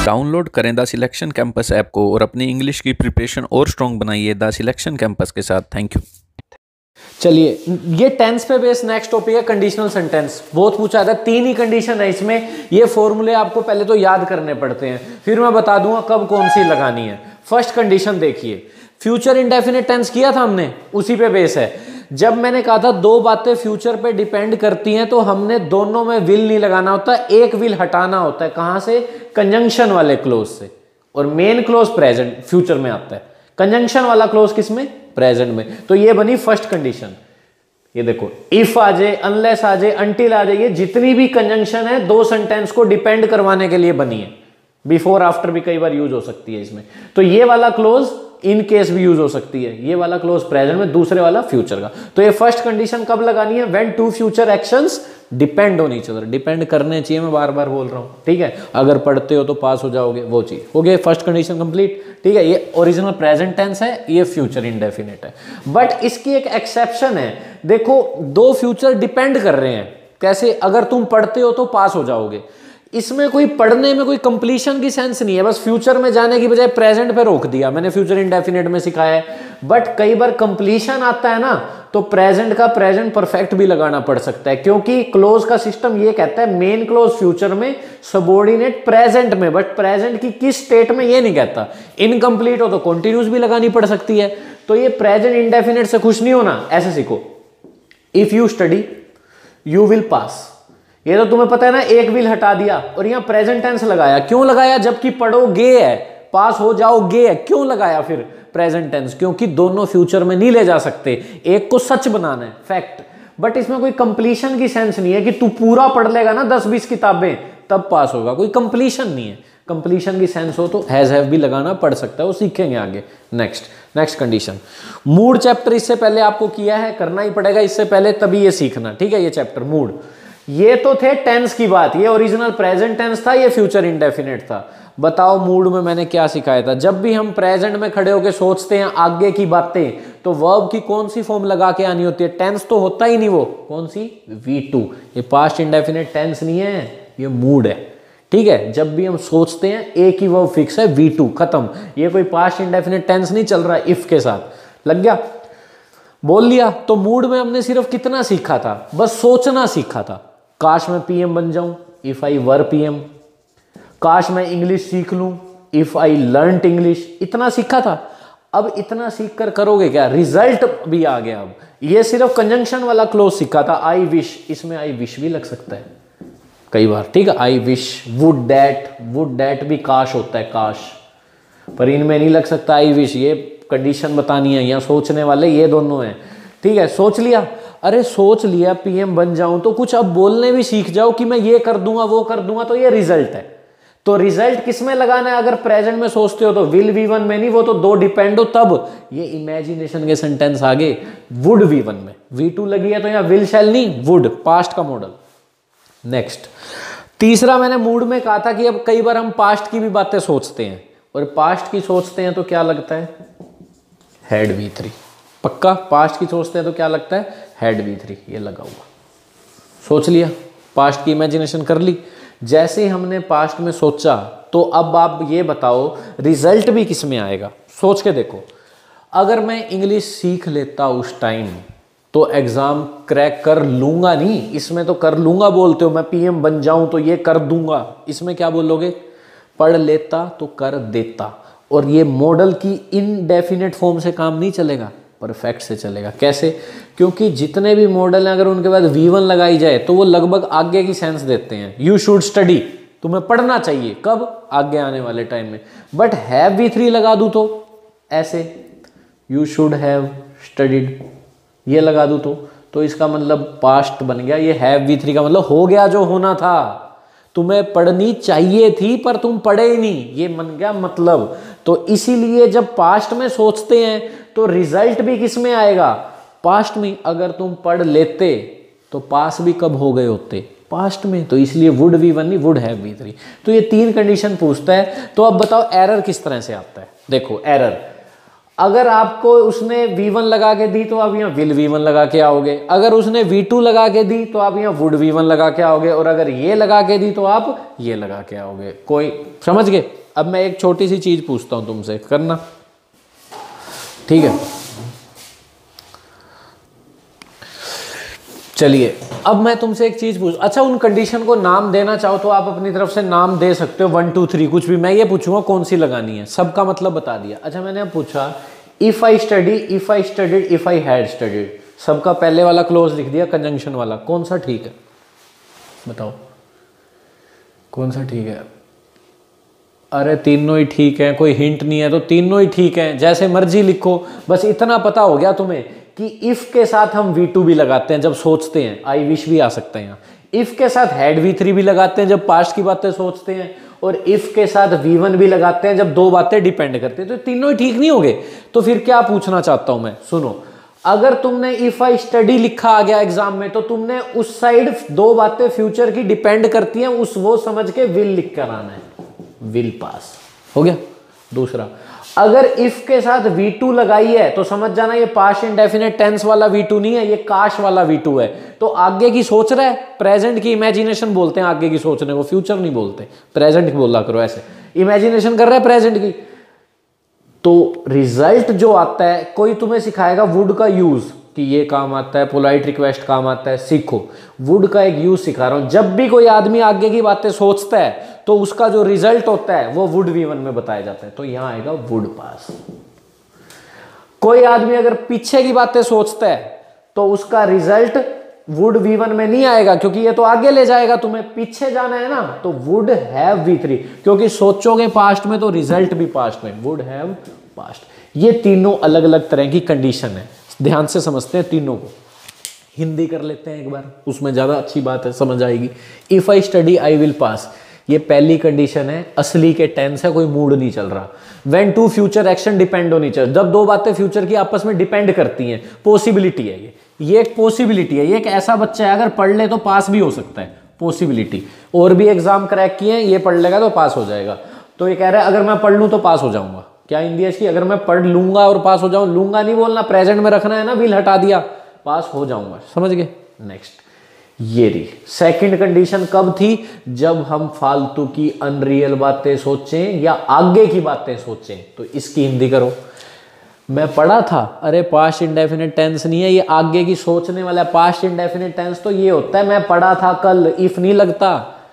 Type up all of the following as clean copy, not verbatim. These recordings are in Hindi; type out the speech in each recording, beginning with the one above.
डाउनलोड करें द सिलेक्शन कैंपस ऐप को और अपनी इंग्लिश की प्रिपरेशन और स्ट्रॉन्ग बनाइए द सिलेक्शन कैंपस के साथ। Thank you. चलिए, ये टेंस पे बेस्ड नेक्स्ट टॉपिक है कंडीशनल सेंटेंस। बहुत पूछा था, 3 ही कंडीशन है इसमें। ये फॉर्मूले आपको पहले तो याद करने पड़ते हैं, फिर मैं बता दूंगा कब कौन सी लगानी है। फर्स्ट कंडीशन देखिए, फ्यूचर इंडेफिनिट टेंस किया था हमने, उसी पे बेस है। जब मैंने कहा था दो बातें फ्यूचर पे डिपेंड करती हैं, तो हमने दोनों में विल नहीं लगाना होता, एक विल हटाना होता है। कहां से? कंजंक्शन वाले क्लोज से। और मेन क्लोज प्रेजेंट फ्यूचर में आता है, कंजंक्शन वाला क्लोज किस में? प्रेजेंट में। तो ये बनी फर्स्ट कंडीशन। ये देखो, इफ आ जाए, अनलेस आ जाए, अंटिल आ जाए, ये जितनी भी कंजंक्शन है दो सेंटेंस को डिपेंड करवाने के लिए बनी है। बिफोर आफ्टर भी कई बार यूज हो सकती है इसमें। तो ये वाला क्लोज इन केस भी यूज हो सकती है, ये वाला क्लोज प्रेजेंट में, दूसरे वाला फ्यूचर का। तो ये फर्स्ट कंडीशन कब लगानी है? When two future actions depend on each other. Depend करने चाहिए, मैं बार बार बोल रहा हूं, ठीक है। अगर पढ़ते हो तो पास हो जाओगे, वो चीज हो गया। फर्स्ट कंडीशन कंप्लीट, ठीक है। ये ओरिजिनल प्रेजेंट टेंस है, ये फ्यूचर इंडेफिनिट है। बट इसकी एक एक्सेप्शन है। देखो, दो फ्यूचर डिपेंड कर रहे हैं। कैसे? अगर तुम पढ़ते हो तो पास हो जाओगे। इसमें कोई पढ़ने में कोई कंप्लीशन की सेंस नहीं है, बस फ्यूचर में जाने की बजाय प्रेजेंट पे रोक दिया। मैंने फ्यूचर इंडेफिनिट में सिखाया है। बट कई बार कंप्लीशन आता है ना, तो प्रेजेंट का प्रेजेंट परफेक्ट भी लगाना पड़ सकता है, क्योंकि क्लोज का सिस्टम ये कहता है मेन क्लोज फ्यूचर में, सबॉर्डिनेट प्रेजेंट में। बट प्रेजेंट की किस स्टेट में ये नहीं कहता। इनकम्प्लीट हो तो कॉन्टिन्यूस भी लगानी पड़ सकती है। तो ये प्रेजेंट इंडेफिनिट से खुश नहीं होना, ऐसे सीखो। If you study you will pass, ये तो तुम्हें पता है ना। एक विल हटा दिया और यहां प्रेजेंट टेंस लगाया। क्यों लगाया? जबकि पढ़ोगे है, पास हो जाओगे है। क्यों लगाया फिर प्रेजेंट टेंस? क्योंकि दोनों फ्यूचर में नहीं ले जा सकते, एक को सच बनाना है, फैक्ट। बट इसमें कोई कंप्लीशन की सेंस नहीं है कि तू पूरा पढ़ लेगा ना 10-20 किताबें तब पास होगा। कोई कंप्लीशन नहीं है। कंप्लीशन की सेंस हो तो हैज हैव भी लगाना पड़ सकता है, वो सीखेंगे आगे। नेक्स्ट कंडीशन, मूड चैप्टर इससे पहले आपको किया है, करना ही पड़ेगा इससे पहले, तभी ये सीखना, ठीक है। ये चैप्टर मूड, ये तो थे टेंस की बात, ये ओरिजिनल प्रेजेंट टेंस था, ये फ्यूचर इंडेफिनिट था। बताओ मूड में मैंने क्या सिखाया था? जब भी हम प्रेजेंट में खड़े होकर सोचते हैं आगे की बातें, तो वर्ब की कौन सी फॉर्म लगा के आनी होती है? टेंस तो होता ही नहीं, वो कौन सी? V2। ये पास्ट इंडेफिनिट टेंस नहीं है, ये मूड है, ठीक है। जब भी हम सोचते हैं एक ही वर्ब फिक्स है, V2, खत्म। ये कोई पास्ट इंडेफिनिट टेंस नहीं चल रहा इफ के साथ। लग गया? बोल लिया। तो मूड में हमने सिर्फ कितना सीखा था? बस सोचना सीखा था। काश मैं पीएम बन जाऊं, इफ आई वर पीएम। काश मैं इंग्लिश सीख लूं, इफ आई लर्नड इंग्लिश। इतना सीखा था। अब इतना सीख कर करोगे क्या? रिजल्ट भी आ गया। अब ये सिर्फ कंजंक्शन वाला क्लोज सीखा था, आई विश। इसमें आई विश भी लग सकता है कई बार, ठीक है। आई विश, वुड डैट भी काश होता है, काश। पर इनमें नहीं लग सकता आई विश। ये कंडीशन बतानी है, यहाँ सोचने वाले ये दोनों हैं, ठीक है। सोच लिया, अरे सोच लिया पीएम बन जाऊं, तो कुछ अब बोलने भी सीख जाओ कि मैं ये कर दूंगा वो कर दूंगा, तो ये रिजल्ट है। तो रिजल्ट किस में लगाना है? अगर प्रेजेंट में सोचते हो तो विल V1 में नहीं, वो तो दो डिपेंड हो तब। ये इमेजिनेशन के सेंटेंस आगे वुड V1 में, V2 लगी है तो यहाँ विल शैल नहीं, वुड, पास्ट का मॉडल। नेक्स्ट, तीसरा मैंने मूड में कहा था कि अब कई बार हम पास्ट की भी बातें सोचते हैं, और पास्ट की सोचते हैं तो क्या लगता है? Head V3। पक्का पास्ट की सोचते हैं तो क्या लगता है? Head V3। ये लगा हुआ। सोच लिया, पास्ट की इमेजिनेशन कर ली। जैसे हमने पास्ट में सोचा, तो अब आप ये बताओ रिजल्ट भी किस में आएगा? सोच के देखो। अगर मैं इंग्लिश सीख लेता उस टाइम, तो एग्जाम क्रैक कर लूंगा नहीं। इसमें तो कर लूंगा बोलते हो, मैं पीएम बन जाऊं तो ये कर दूंगा। इसमें क्या बोलोगे? पढ़ लेता तो कर देता। और ये मॉडल की इनडेफिनेट फॉर्म से काम नहीं चलेगा, परफेक्ट से चलेगा। कैसे? क्योंकि जितने भी मॉडल हैं, अगर उनके बाद V1 लगाई जाए तो वो लगभग आगे की सेंस देते हैं। यू शुड स्टडी, तुम्हें पढ़ना चाहिए। कब? आगे आने वाले टाइम में। बट हैव V3 लगा दूं तो ऐसे, यू शुड हैव स्टडीड, ये लगा दूं तो इसका मतलब पास्ट बन गया। ये हैव V3 का मतलब हो गया जो होना था। तुम्हें पढ़नी चाहिए थी पर तुम पढ़े ही नहीं, ये बन गया मतलब। तो इसीलिए जब पास्ट में सोचते हैं तो रिजल्ट भी किस में आएगा? पास्ट में। अगर तुम पढ़ लेते तो पास भी कब हो गए होते? पास्ट में। तो इसलिए वुड V1 नहीं, वुड हैव V3। तो ये 3 कंडीशन पूछता है। तो अब बताओ एरर किस तरह से आता है? देखो एरर, अगर आपको उसने V1 लगा के दी तो आप यहाँ विल V1 लगा के आओगे, अगर उसने V2 लगा के दी तो आप यहाँ वुड V1 लगा के आओगे, और अगर ये लगा के दी तो आप ये लगा के आओगे। कोई समझ गए? अब मैं एक छोटी सी चीज पूछता हूं तुमसे, करना ठीक है। चलिए अब मैं तुमसे एक चीज पूछ, अच्छा उन कंडीशन को नाम देना चाहो तो आप अपनी तरफ से नाम दे सकते हो, 1 2 3 कुछ भी। मैं ये पूछूंगा कौन सी लगानी है, सबका मतलब बता दिया। अच्छा मैंने अब पूछा if I study, if I studied, if I had studied, सबका पहले वाला क्लोज लिख दिया कंजंक्शन वाला, कौन सा ठीक है बताओ, कौन सा ठीक है? अरे तीनों ही ठीक है, कोई हिंट नहीं है तो तीनों ही ठीक है, जैसे मर्जी लिखो, बस इतना पता हो गया तुम्हें कि इफ के साथ हम V2 भी लगाते हैं जब सोचते हैं, आई विश भी आ सकता है यहाँ। इफ के साथ हैड V3 भी लगाते हैं जब पास्ट की बातें सोचते हैं, और इफ के साथ V1 भी लगाते हैं जब दो बातें डिपेंड करती हैं। तो तीनों ही ठीक नहीं होंगे, तो फिर क्या पूछना चाहता हूं मैं, सुनो। अगर तुमने इफ आई स्टडी लिखा आ गया एग्जाम में, तो तुमने उस साइड दो बातें फ्यूचर की डिपेंड करती हैं, उस वो समझ के विल लिख कर आना है, विल पास हो गया। दूसरा, अगर इफ के साथ V2 लगाई है तो समझ जाना ये पास्ट इंडेफिनिट टेंस वाला V2 नहीं है, ये काश वाला V2 है। तो आगे की सोच रहा है, प्रेजेंट की इमेजिनेशन बोलते हैं आगे की सोचने को, फ्यूचर नहीं बोलते, प्रेजेंट की बोला करो, ऐसे इमेजिनेशन कर रहा है प्रेजेंट की। तो रिजल्ट जो आता है, कोई तुम्हें सिखाएगा वुड का यूज कि ये काम आता है, पोलाइट रिक्वेस्ट काम आता है, सीखो। वुड का एक यूज सिखा रहा हूं, जब भी कोई आदमी आगे की बातें सोचता है तो उसका जो रिजल्ट होता है वो वुड V1 में बताया जाता है, तो यहां आएगा वुड पास। कोई आदमी अगर पीछे की बातें सोचता है तो उसका रिजल्ट वुड V1 में नहीं आएगा, क्योंकि ये तो आगे ले जाएगा, तुम्हें पीछे जाना है ना, तो वुड हैव V3, क्योंकि सोचोगे पास्ट में तो रिजल्ट भी पास्ट में, वुड हैव पास्ट। ये तीनों अलग अलग तरह की कंडीशन है, ध्यान से समझते हैं तीनों को। हिंदी कर लेते हैं एक बार, उसमें ज्यादा अच्छी बात है, समझ आएगी। If I study I will pass, ये पहली कंडीशन है, असली के टेंस है, कोई मूड नहीं चल रहा। When two future action depend on each other, जब दो बातें फ्यूचर की आपस में डिपेंड करती हैं, पॉसिबिलिटी है ये एक पॉसिबिलिटी है, ये एक ऐसा बच्चा है अगर पढ़ ले तो पास भी हो सकता है, पॉसिबिलिटी। और भी एग्जाम क्रैक किए हैं, ये पढ़ लेगा तो पास हो जाएगा। तो ये कह रहा है अगर मैं पढ़ लूँ तो पास हो जाऊंगा, क्या हिंदी है इसकी, अगर मैं पढ़ लूंगा और पास हो जाऊं, लूंगा नहीं बोलना, प्रेजेंट में रखना है ना, विल हटा दिया, पास हो जाऊंगा, समझ गए। नेक्स्ट, ये रही सेकंड कंडीशन, कब थी, जब हम फालतू की अनरियल बातें सोचें या आगे की बातें सोचें। तो इसकी हिंदी करो, मैं पढ़ा था, अरे पास्ट इंडेफिनिट टेंस नहीं है, ये आगे की सोचने वाला है। पास्ट इंडेफिनिट टेंस तो ये होता है मैं पढ़ा था कल, इफ नहीं लगता,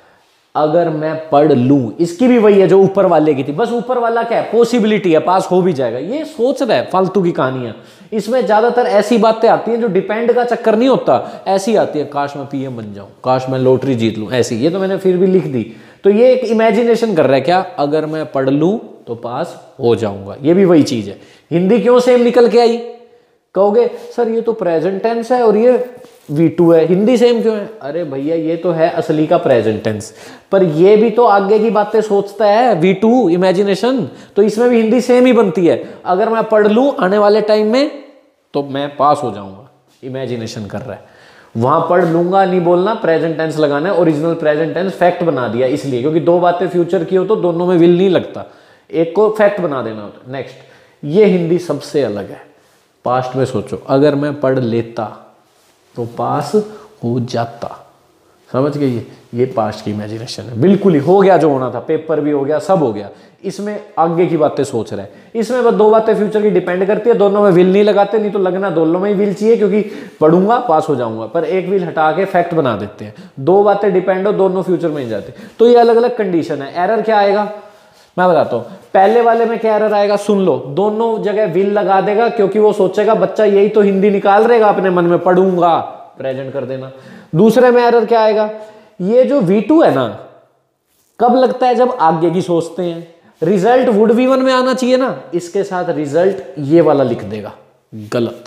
अगर मैं पढ़ लूं, इसकी भी वही है जो ऊपर वाले की थी, बस ऊपर वाला क्या है, पॉसिबिलिटी है, पास हो भी जाएगा। ये सोच रहा है फालतू की कहानियां, इसमें ज्यादातर ऐसी बातें आती हैं जो डिपेंड का चक्कर नहीं होता, ऐसी आती है, काश मैं PM बन जाऊं, काश मैं लॉटरी जीत लूं, ऐसी। ये तो मैंने फिर भी लिख दी, तो ये एक इमेजिनेशन कर रहा है क्या, अगर मैं पढ़ लूं तो पास हो जाऊंगा, ये भी वही चीज है। हिंदी क्यों सेम निकल के आई, कहोगे सर ये तो प्रेजेंट टेंस है और ये V2 है, हिंदी सेम क्यों है? अरे भैया ये तो है असली का प्रेजेंट टेंस, पर ये भी तो आगे की बातें सोचता है, V2 इमेजिनेशन, तो इसमें भी हिंदी सेम ही बनती है। अगर मैं पढ़ लूं आने वाले टाइम में तो मैं पास हो जाऊंगा, इमेजिनेशन कर रहा है। वहां पढ़ लूंगा नहीं बोलना, प्रेजेंट टेंस लगाना है, ओरिजिनल प्रेजेंट टेंस फैक्ट बना दिया इसलिए, क्योंकि दो बातें फ्यूचर की हो तो दोनों में विल नहीं लगता, एक को फैक्ट बना देना होता है। नेक्स्ट, ये हिंदी सबसे अलग है, पास्ट में सोचो, अगर मैं पढ़ लेता तो पास हो जाता, समझ गए। ये पास्ट की इमेजिनेशन है, बिल्कुल ही हो गया जो होना था, पेपर भी हो गया, सब हो गया। इसमें आगे की बातें सोच रहे हैं, इसमें बस दो बातें फ्यूचर की डिपेंड करती है, दोनों में विल नहीं लगाते, नहीं तो लगना दोनों में ही विल चाहिए, क्योंकि पढ़ूंगा पास हो जाऊंगा, पर एक विल हटा के फैक्ट बना देते हैं। दो बातें डिपेंड हो, दोनों फ्यूचर में ही जाते, तो ये अलग अलग कंडीशन है। एरर क्या आएगा मैं बताता हूं, पहले वाले में क्या एरर आएगा सुन लो, दोनों जगह विल लगा देगा, क्योंकि वो सोचेगा बच्चा यही तो हिंदी निकाल रहेगा अपने मन में, पढ़ूंगा प्रेजेंट कर देना। दूसरे में एरर क्या आएगा, ये जो V2 है ना, कब लगता है, जब आगे की सोचते हैं। रिजल्ट वुड V1 में आना चाहिए ना, इसके साथ रिजल्ट ये वाला लिख देगा, गलत।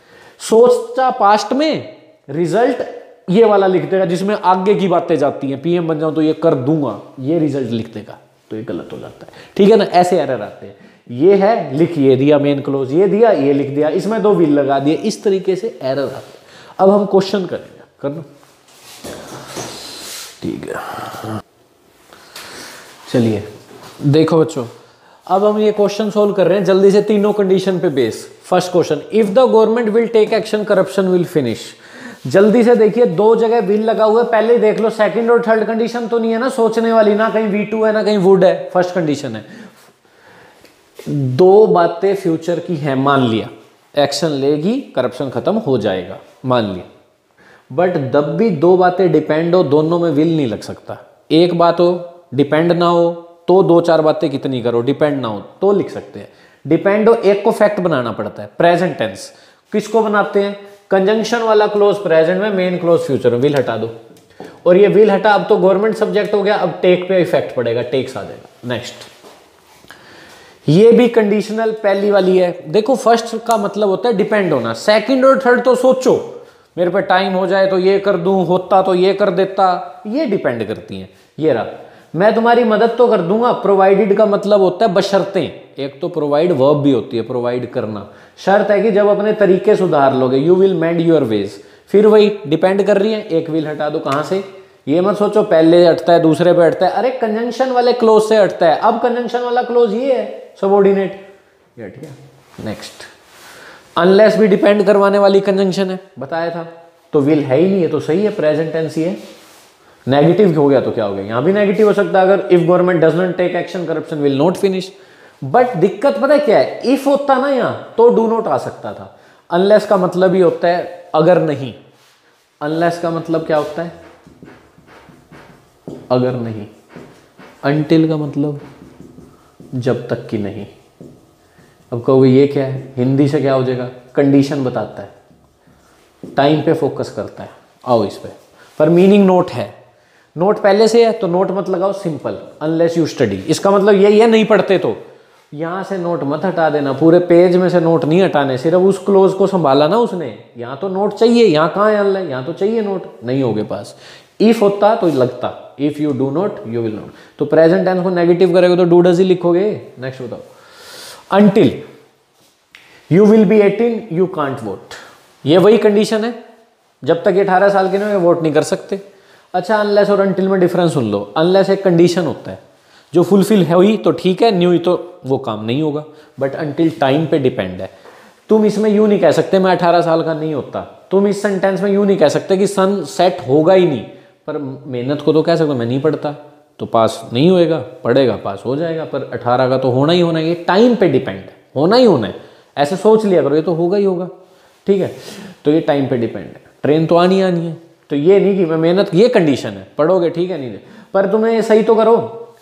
सोचता पास्ट में, रिजल्ट ये वाला लिख देगा जिसमें आगे की बातें जाती हैं, PM बन जाऊं तो ये कर दूंगा, ये रिजल्ट लिख देगा, तो ये गलत हो जाता है, ठीक है ना। ऐसे एरर आते हैं, ये है लिख ये दिया मेन क्लोज, ये दिया ये लिख दिया, इसमें दो विल लगा दिए, इस तरीके से एरर आते हैं। अब हम क्वेश्चन करेंगे, करना ठीक है। चलिए देखो बच्चों, अब हम ये क्वेश्चन सोल्व कर रहे हैं जल्दी से, तीनों कंडीशन पे base. First question, if the government will take action corruption will finish. जल्दी से देखिए, दो जगह विल लगा हुआ है, पहले ही देख लो। सेकंड और थर्ड कंडीशन तो नहीं है ना सोचने वाली, ना कहीं V2 है ना कहीं वुड है, फर्स्ट कंडीशन है। दो बातें फ्यूचर की हैं, मान लिया, एक्शन लेगी करप्शन खत्म हो जाएगा, मान लिया। बट जब भी दो बातें डिपेंड हो, दोनों में विल नहीं लग सकता। एक बात हो डिपेंड ना हो तो दो चार बातें कितनी करो, डिपेंड ना हो तो लिख सकते हैं। डिपेंड हो एक को फैक्ट बनाना पड़ता है, प्रेजेंट टेंस। किसको बनाते हैं? कंजंक्शन वाला क्लोज प्रेजेंट में, मेन क्लोज फ्यूचर में। विल हटा दो, और ये विल हटा, अब तो गवर्नमेंट सब्जेक्ट हो गया, अब टेक पे इफेक्ट पड़ेगा, टेक्स आ जाएगा। नेक्स्ट, ये भी कंडीशनल पहली वाली है। देखो फर्स्ट का मतलब होता है डिपेंड होना, सेकंड और थर्ड तो सोचो, मेरे पे टाइम हो जाए तो ये कर दूं, होता तो ये कर देता, ये डिपेंड करती हैं। ये रहा, मैं तुम्हारी मदद तो कर दूंगा। प्रोवाइडेड का मतलब होता है बशर्तें। एक तो प्रोवाइड वर्ब भी होती है, प्रोवाइड करना। शर्त है कि जब अपने तरीके सुधार लोगे, you will mend your ways. फिर वही डिपेंड कर रही है, एक विल हटा दो। कहां से? ये मत सोचो पहले हटता है दूसरे पे हटता है, अरे कंजंक्शन वाले क्लोज से हटता है। अब कंजंक्शन वाला क्लोज ये है, सबऑर्डिनेट, ये हट गया। नेक्स्ट, अनलेस भी डिपेंड करवाने वाली कंजंक्शन है, बताया था। तो विल है ही नहीं है तो सही है, प्रेजेंट टेंस ही है। नेगेटिव हो गया तो क्या हो गया? यहां भी नेगेटिव हो सकता है, अगर if government does not take action corruption will not finish. But दिक्कत पता है क्या है? इफ होता ना यहां तो डू नॉट आ सकता था। अनलेस का मतलब ही होता है अगर नहीं। अनलेस का मतलब क्या होता है? अगर नहीं। अनटिल का मतलब जब तक कि नहीं। अब कहोगे ये क्या है? हिंदी से क्या हो जाएगा? कंडीशन बताता है, टाइम पे फोकस करता है। आओ इस पे, पर मीनिंग नोट है। नोट पहले से है तो नोट मत लगाओ, सिंपल। अनलेस यू स्टडी, इसका मतलब यही है, नहीं पढ़ते तो यहां से नोट मत हटा देना। पूरे पेज में से नोट नहीं हटाने, सिर्फ उस क्लोज को संभाला ना उसने। यहां तो नोट चाहिए, यहां कहां है अनलेस? यहां तो चाहिए नोट, नहीं होगे पास। इफ होता तो लगता, if you do not you will not. तो प्रेजेंट टेंस को नेगेटिव करेगा तो डू डज ही लिखोगे। नेक्स्ट बताओ, until you will be 18 you can't vote. ये वही कंडीशन है, जब तक 18 साल के नहीं हो वोट नहीं कर सकते। अच्छा, अनलेस और अनटिल में डिफरेंस सुन लो। अनलेस एक कंडीशन होता है, जो फुलफिल है हुई तो ठीक है, नहीं हुई तो वो काम नहीं होगा। बट अनटिल टाइम पे डिपेंड है। तुम इसमें यूं नहीं कह सकते मैं 18 साल का नहीं होता। तुम इस सेंटेंस में यूं नहीं कह सकते कि सन सेट होगा ही नहीं, पर मेहनत को तो कह सकते मैं नहीं पढ़ता तो पास नहीं होएगा, पढ़ेगा पास हो जाएगा। पर 18 का तो होना ही होना है, ये टाइम पे डिपेंड है, होना ही होना है। ऐसे सोच लिया करो, ये तो होगा ही होगा, ठीक है। तो ये टाइम पे डिपेंड है, ट्रेन तो आनी आनी है। तो ये नहीं कि मैं मेहनत, ये कंडीशन है, पढ़ोगे ठीक है, नहीं पर तुम्हें सही तो करो।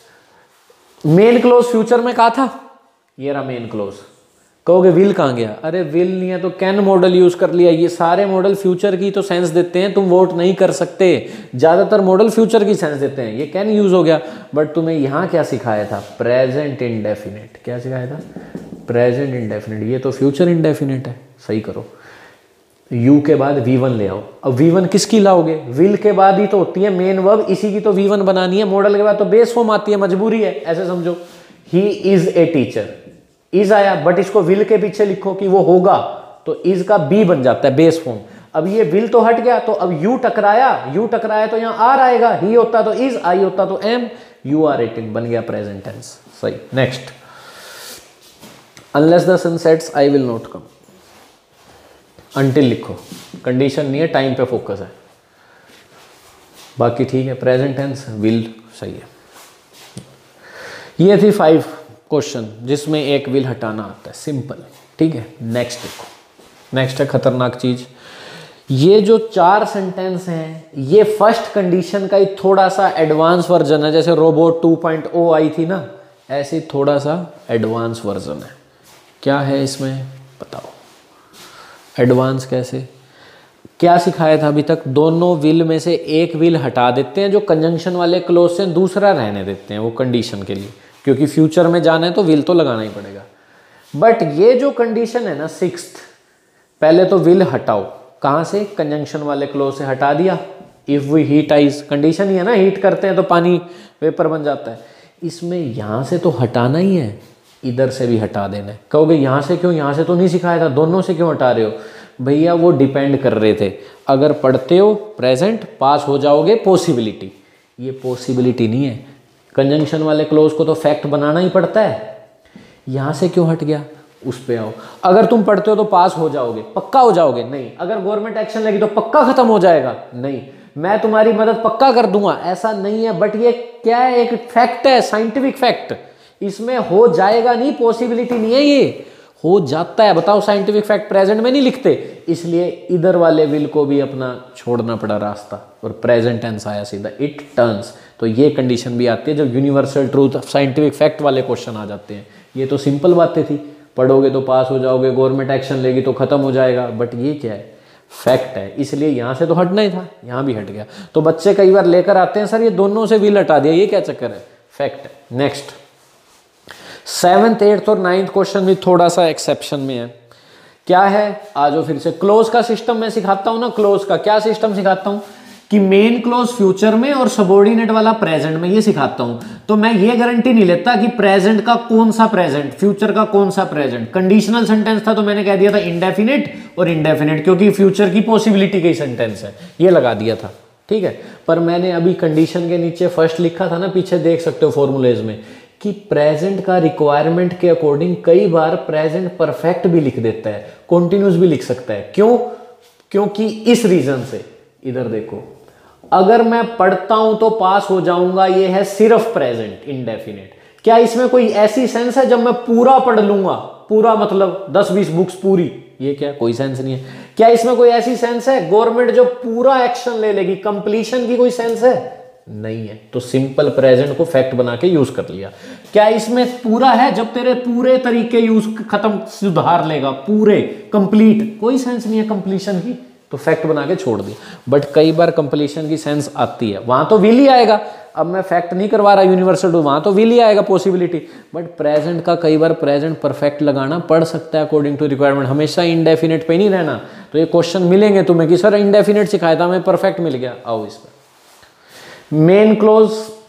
मेन क्लोज फ्यूचर में कहा था, ये रहा मेन क्लोज। कहोगे विल कहाँ गया? अरे विल नहीं है तो कैन मॉडल यूज कर लिया। ये सारे मॉडल फ्यूचर की तो सेंस देते हैं, तुम वोट नहीं कर सकते। ज्यादातर मॉडल फ्यूचर की सेंस देते हैं, ये कैन यूज हो गया। बट तुम्हें यहाँ क्या सिखाया था? Present indefinite. क्या सिखाया था? Present indefinite. ये तो फ्यूचर इंडेफिनिट है, सही करो। यू के बाद V1 ले आओ। अब V1 किसकी लाओगे? विल के बाद ही तो होती है मेन वर्ब, इसी की तो V1 बनानी है। मॉडल के बाद तो बेस फॉर्म आती है, मजबूरी है, ऐसे समझो। He is a teacher, is आया, बट इसको विल के पीछे लिखो कि वो होगा, तो इज का बी बन जाता है बेस फॉर्म। अब ये विल तो हट गया, तो अब यू टकराया तो यहाँ आर आएगा। ही होता तो इज, आई होता तो एम, यू आर 18 बन गया प्रेजेंट टेंस, सही। Next, unless the sun sets I will not come. Until लिखो, कंडीशन नहीं है, टाइम पे फोकस है, बाकी ठीक है। प्रेजेंट टेंस विल सही है। ये थी 5 क्वेश्चन जिसमें एक विल हटाना आता है, सिंपल, ठीक है। नेक्स्ट देखो, नेक्स्ट है खतरनाक चीज। ये जो 4 सेंटेंस हैं, ये फर्स्ट कंडीशन का ही थोड़ा सा एडवांस वर्जन है। जैसे रोबोट 2.0 आई थी ना, ऐसे थोड़ा सा एडवांस वर्जन है। क्या है इसमें बताओ? एडवांस कैसे? क्या सिखाया था अभी तक? दोनों विल में से एक विल हटा देते हैं, जो कंजंक्शन वाले क्लोज से, दूसरा रहने देते हैं वो कंडीशन के लिए, क्योंकि फ्यूचर में जाना है तो विल तो लगाना ही पड़ेगा। बट ये जो कंडीशन है ना 6th, पहले तो विल हटाओ। कहाँ से? कंजंक्शन वाले क्लोज से हटा दिया। If we heat ice, condition ही है ना, हीट करते हैं तो पानी वेपर बन जाता है। इसमें यहाँ से तो हटाना ही है, इधर से भी हटा देना है। कहोगे यहाँ से क्यों? यहाँ से तो नहीं सिखाया था, दोनों से क्यों हटा रहे हो? भैया वो डिपेंड कर रहे थे। अगर पढ़ते हो प्रेजेंट, पास हो जाओगे, पॉसिबिलिटी। ये पॉसिबिलिटी नहीं है, कंजंक्शन वाले क्लोज को तो फैक्ट बनाना ही पड़ता है। यहाँ से क्यों हट गया, उस पे आओ। अगर तुम पढ़ते हो तो पास हो जाओगे, पक्का हो जाओगे, नहीं। अगर गवर्नमेंट एक्शन लेगी तो पक्का खत्म हो जाएगा, नहीं। मैं तुम्हारी मदद पक्का कर दूंगा, ऐसा नहीं है। बट ये क्या है, एक फैक्ट है, साइंटिफिक फैक्ट। इसमें हो जाएगा नहीं, पॉसिबिलिटी नहीं है, ये हो जाता है। बताओ, साइंटिफिक फैक्ट प्रेजेंट में नहीं लिखते, इसलिए इधर वाले विल को भी अपना छोड़ना पड़ा रास्ता और प्रेजेंट टेंस आया सीधा, इट टर्न्स। तो ये कंडीशन भी आती है जब यूनिवर्सल ट्रूथ साइंटिफिक फैक्ट वाले क्वेश्चन आ जाते हैं। ये तो सिंपल बातें थी, पढ़ोगे तो पास हो जाओगे, गवर्नमेंट एक्शन लेगी तो खत्म हो जाएगा। बट ये क्या है, फैक्ट है, इसलिए यहाँ से तो हटना ही था, यहाँ भी हट गया। तो बच्चे कई बार लेकर आते हैं, सर ये दोनों से विल हटा दिया, ये क्या चक्कर है, फैक्ट है। नेक्स्ट 7th 8th और 9th क्वेश्चन भी थोड़ा सा एक्सेप्शन में है। क्या है, आज फिर से क्लोज का सिस्टम मैं सिखाता हूं ना। क्लोज का क्या सिस्टम सिखाता हूं कि मेन क्लोज फ्यूचर में और सबऑर्डिनेट वाला प्रेजेंट में, ये सिखाता हूं। तो मैं ये गारंटी नहीं लेता कि प्रेजेंट का कौन सा प्रेजेंट, फ्यूचर का कौन सा प्रेजेंट। कंडीशनल सेंटेंस था तो मैंने कह दिया था इंडेफिनिट और इंडेफिनिट, क्योंकि फ्यूचर की पॉसिबिलिटी का ही सेंटेंस है, ये लगा दिया था, ठीक है। पर मैंने अभी कंडीशन के नीचे फर्स्ट लिखा था ना, पीछे देख सकते हो फॉर्मूलेज में, कि प्रेजेंट का रिक्वायरमेंट के अकॉर्डिंग कई बार प्रेजेंट परफेक्ट भी लिख देता है, कॉन्टिन्यूस भी लिख सकता है। क्यों, क्योंकि इस रीजन से, इधर देखो, अगर मैं पढ़ता हूं तो पास हो जाऊंगा, ये है सिर्फ प्रेजेंट इंडेफिनिट। क्या इसमें कोई ऐसी सेंस है जब मैं पूरा पढ़ लूंगा, पूरा मतलब 10-20 बुक्स पूरी, ये क्या, कोई सेंस नहीं है। क्या इसमें कोई ऐसी सेंस है गवर्नमेंट जो पूरा एक्शन ले लेगी, कंप्लीशन की कोई सेंस है, नहीं है। तो सिंपल प्रेजेंट को फैक्ट बना के यूज कर लिया। क्या इसमें पूरा है जब तेरे पूरे तरीके यूज खत्म सुधार लेगा, पूरे कंप्लीट, कोई सेंस नहीं है कंप्लीशन की, तो फैक्ट बना के छोड़ दिया। बट कई बार कंप्लीशन की सेंस आती है, वहां तो विल ही आएगा। अब मैं फैक्ट नहीं करवा रहा यूनिवर्सल ट्रूथ, वहां तो विल ही आएगा पॉसिबिलिटी। बट प्रेजेंट का कई बार प्रेजेंट परफेक्ट लगाना पड़ सकता है अकॉर्डिंग टू रिक्वायरमेंट, हमेशा इंडेफिनिट पे नहीं रहना। तो ये क्वेश्चन मिलेंगे तुम्हें कि सर इंडेफिनिट सिखाया था, हमें परफेक्ट मिल गया, आओ इस पर। मेन क्लोज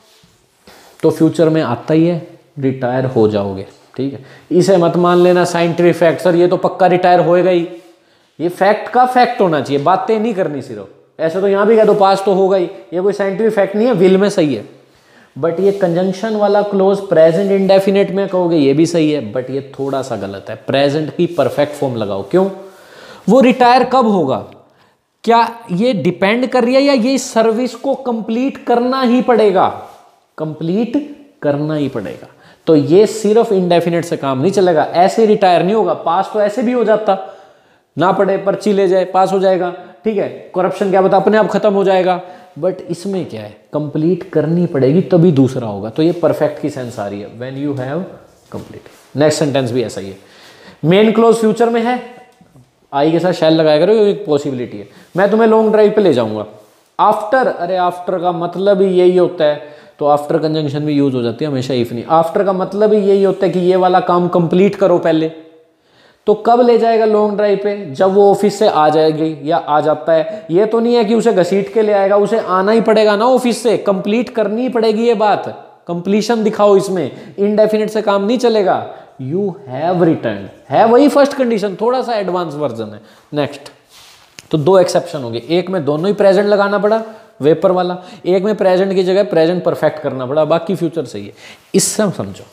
तो फ्यूचर में आता ही है, रिटायर हो जाओगे, ठीक है। इसे मत मान लेना साइंटिफिक फैक्ट, सर ये तो पक्का रिटायर होएगा ही। ये फैक्ट का फैक्ट होना चाहिए, बातें नहीं करनी सिर्फ। ऐसे तो यहां भी कह दो पास तो होगा ही, ये कोई साइंटिफिक फैक्ट नहीं है, विल में सही है। बट ये कंजंक्शन वाला क्लोज प्रेजेंट इंडेफिनिट में कहोगे ये भी सही है, बट ये थोड़ा सा गलत है। प्रेजेंट की परफेक्ट फॉर्म लगाओ। क्यों, वो रिटायर कब होगा, क्या ये डिपेंड कर रही है, या ये सर्विस को कंप्लीट करना ही पड़ेगा, कंप्लीट करना ही पड़ेगा। तो ये सिर्फ इंडेफिनिट से काम नहीं चलेगा, ऐसे रिटायर नहीं होगा। पास तो ऐसे भी हो जाता, ना पढ़े पर्ची ले जाए पास हो जाएगा, ठीक है। करप्शन क्या बता, अपने आप खत्म हो जाएगा। बट इसमें क्या है, कंप्लीट करनी पड़ेगी तभी दूसरा होगा। तो ये परफेक्ट की सेंस आ रही है, when you have complete. Next sentence भी ऐसा ही है, मेन क्लोज फ्यूचर में है, आई के साथ शैल लगाया करो, एक पॉसिबिलिटी है। मैं तुम्हें लॉन्ग ड्राइव पे ले जाऊंगा, आफ्टर, अरे आफ्टर का मतलब ही यही होता है, तो आफ्टर कंजंक्शन भी यूज हो जाती है हमेशा, इफ नहीं। आफ्टर का मतलब ही यही होता है कि ये वाला काम कंप्लीट करो पहले। तो कब ले जाएगा लॉन्ग ड्राइव पे, जब वो ऑफिस से आ जाएगी या आ जाता है। ये तो नहीं है कि उसे घसीट के ले आएगा, उसे आना ही पड़ेगा ना ऑफिस से, कंप्लीट करनी ही पड़ेगी ये बात, कंप्लीशन दिखाओ इसमें, इनडेफिनिट से काम नहीं चलेगा। यू हैव रिटर्न है वही फर्स्ट कंडीशन, थोड़ा सा एडवांस वर्जन है। नेक्स्ट, तो दो एक्सेप्शन हो गए, एक में दोनों ही प्रेजेंट लगाना पड़ा वेपर वाला, एक में प्रेजेंट की जगह प्रेजेंट परफेक्ट करना पड़ा, बाकी फ्यूचर सही है। इससे समझो,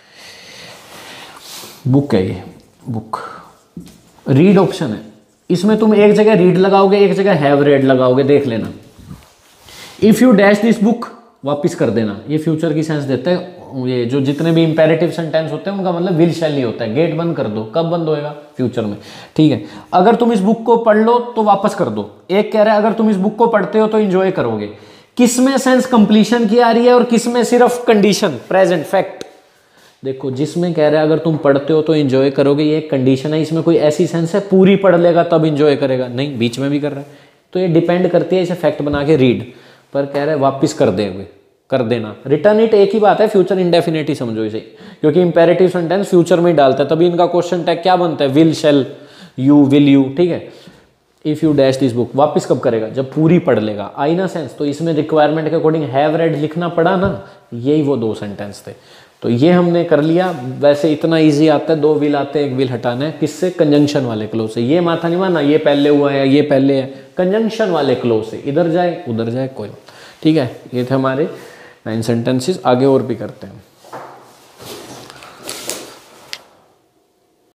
बुक है ये, बुक रीड ऑप्शन है, इसमें तुम एक जगह रीड लगाओगे, एक जगह हैव रेड लगाओगे, देख लेना। If you dash this book, वापिस कर देना, ये फ्यूचर की सेंस देता है। ये जो जितने भी इंपेरेटिव सेंटेंस होते हैं उनका मतलब विल शैल ही होता है। गेट बंद कर दो, कब बंद होएगा, फ्यूचर में, ठीक है। अगर तुम इस बुक को पढ़ लो तो वापस कर दो। एक कह रहा है अगर तुम इस बुक को पढ़ते हो तो एंजॉय करोगे। किसमें सेंस कंप्लीशन की आ रही है और किसमें सिर्फ कंडीशन प्रेजेंट फैक्ट। देखो, जिसमें कह रहा है अगर तुम पढ़ते हो तो एंजॉय करोगे, ये एक कंडीशन है, इसमें कोई ऐसी सेंस है पूरी पढ़ लेगा तब एंजॉय करेगा, नहीं, बीच में भी कर रहा है। तो ये डिपेंड करती है, इसे फैक्ट बना के रीड, पर कह रहा है वापिस कर देंगे, कर देना। रिटर्न इट एक ही बात है, फ्यूचर इंडेफिनिट ही समझो इसे, क्योंकि इंपेरेटिव सेंटेंस फ्यूचर में ही डालता है, तभी इनका क्वेश्चन टैग क्या बनता है, will shall you, will you, ठीक है। If you dash this book, वापिस कब करेगा, जब पूरी पढ़ लेगा, आई ना सेंस। तो इसमें रिक्वायरमेंट के अकॉर्डिंग हैव रेड लिखना पड़ा ना, यही वो दो सेंटेंस थे। तो ये हमने कर लिया। वैसे इतना इजी आता है, दो विल आते हैं, एक विल हटाना है, किससे, कंजंक्शन वाले क्लोज से। ये माथा नहीं माना ये पहले हुआ है ये पहले है, कंजंक्शन वाले क्लोज से, इधर जाए उधर जाए कोई, ठीक है। ये थे हमारे 9 सेंटेंसेस, आगे और भी करते हैं।